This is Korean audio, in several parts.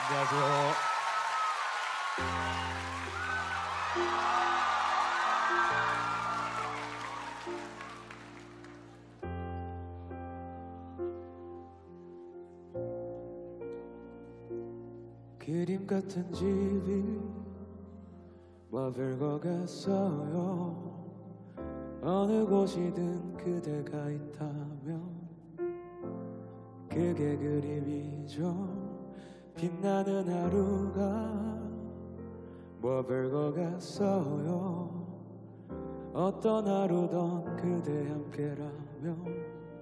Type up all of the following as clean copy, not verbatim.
안녕하세요. 그림 같은 집이 뭐 별거 같어요. 어느 곳이든 그대가 있다면 그게 그림이죠. 빛나는 하루가 뭐 별거 같어요. 어떤 하루든 그대 함께라면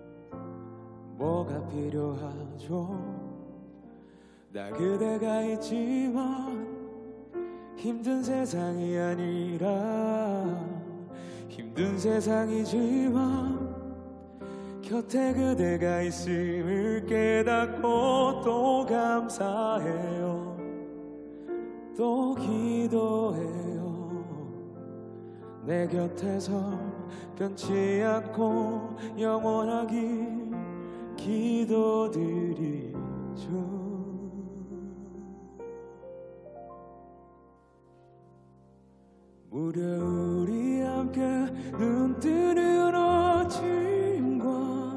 뭐가 필요하죠. 나 그대가 있지만 힘든 세상이 아니라 힘든 세상이지만 곁에 그대가 있음을 깨닫고 또 감사해요. 또 기도해요. 내 곁에서 변치 않고 영원하길 기도드리죠. 무려 우리 함께 눈 뜨는 아침과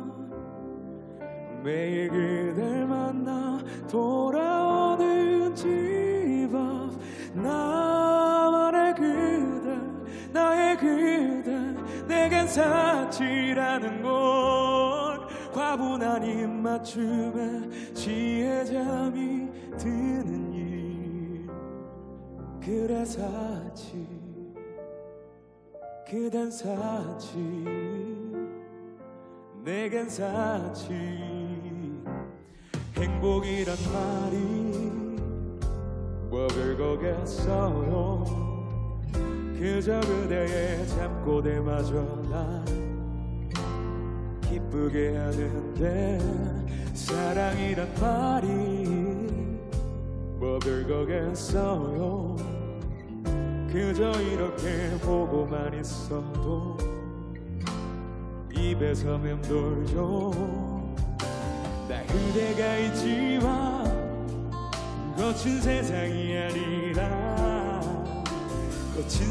매일 그댈 만나 돌아오는 집 앞 나만의 그대 나의 그대 내겐 사치라는 걸 과분한 입맞춤에 지혜 잠이 드는 일 그래 사치 그댄 사치 내겐 사치 행복이란 말이 뭐 별거겠어요. 그저 그대의 잠꼬대마저 난 기쁘게 하는데 사랑이란 말이 뭐 별거겠어요. 그저 이렇게 보고만 있어도 입에서 맴돌죠. 나 그대가 있지만 거친 세상이 아니라 거친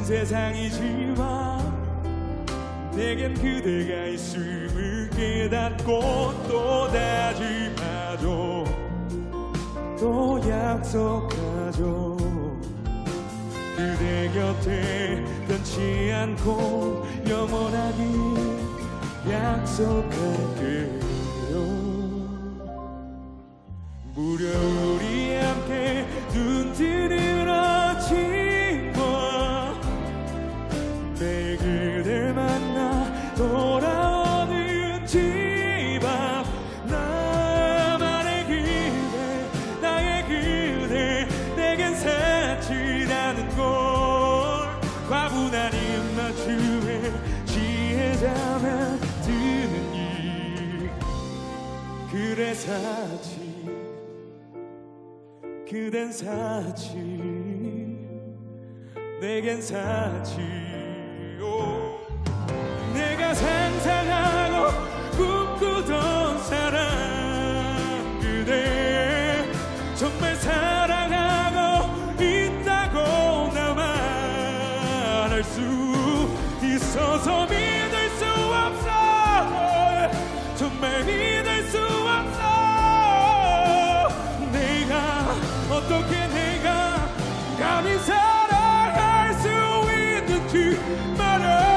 세상이지만 내겐 그대가 있음을 깨닫고 또 다짐하죠. 또 약속하죠. 그대 곁에 변치 않고 영원하길 약속할게요. 무려 우리 함께 눈 뜨는 아침과 매일 그댈 만나 돌아오는 집 앞 나만의 그대 나의 그대 내겐 사치라는 걸 과분한 입맞춤에 지혜 잠에 드는 일 그래 사치 그댄 사치 내겐 사치 내가 상상하고 꿈꾸던 사랑 그대 정말 사랑하고 있다고 나만 알 수 있어서 믿을 수 없어. 정말 믿을 수 없어. 내가 어떻게 내가 감히 사랑할 수 있는지 말아.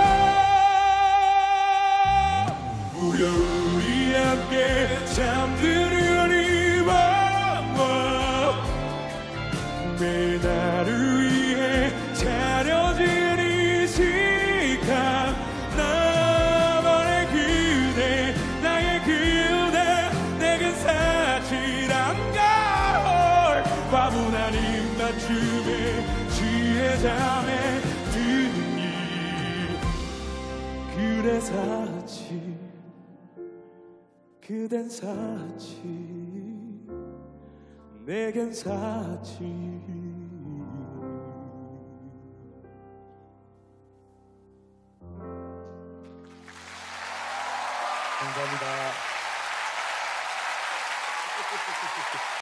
무려 우리 함께 잠드는 이 밤과 매일 나를 위해 차려진 이 시간 나만의 그대 나의 그대 내겐 사치란 걸 과분한 입맞춤에 지혜 잠에 드는 일 그래 사치 그댄 사치 내겐 사치 감사합니다.